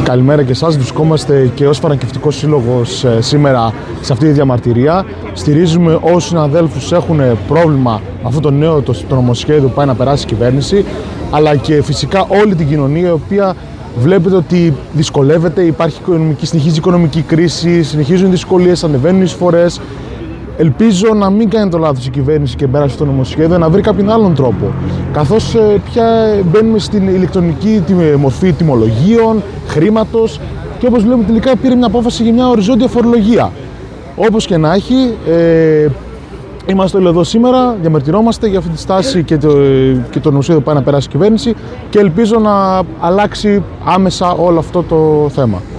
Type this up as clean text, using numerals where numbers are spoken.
Καλημέρα και εσάς. Βρισκόμαστε και ως Φαρμακευτικός Σύλλογος σήμερα σε αυτή τη διαμαρτυρία. Στηρίζουμε όσους συναδέλφους έχουν πρόβλημα με αυτό το νέο το νομοσχέδιο που πάει να περάσει η κυβέρνηση, αλλά και φυσικά όλη την κοινωνία, η οποία βλέπετε ότι δυσκολεύεται, συνεχίζει η οικονομική κρίση, συνεχίζουν οι δυσκολίες, ανεβαίνουν οι εισφορές. Ελπίζω να μην κάνει το λάθος η κυβέρνηση και περάσει το νομοσχέδιο, να βρει κάποιον άλλον τρόπο. Καθώς πια μπαίνουμε στην ηλεκτρονική μορφή τιμολογίων, χρήματος και όπως βλέπουμε τελικά πήρε μια απόφαση για μια οριζόντια φορολογία. Όπως και να έχει, είμαστε όλοι εδώ σήμερα, διαμαρτυρόμαστε για αυτή τη στάση και το νομοσχέδιο που πάει να περάσει η κυβέρνηση και ελπίζω να αλλάξει άμεσα όλο αυτό το θέμα.